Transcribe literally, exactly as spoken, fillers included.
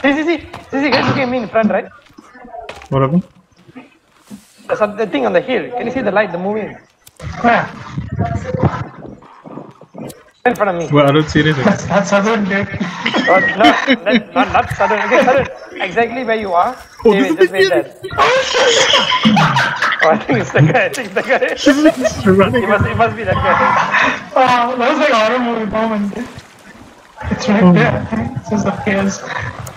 See, see, see, see, see, guys, looking at me in front, right? What happened? There's the thing on the hill. Can you see the light, the moving? Where? In front of me. Well, I don't see anything. That's, that's southern, dude. Oh, no, that, not, not southern. Okay, southern. Exactly where you are. Oh, David, just wait there. Oh, I think it's the guy. I think it's the guy. It's running. It must, it must be that guy. Wow, that was like a horror movie moment, dude. It's right Oh. there, I think. This is the Piers.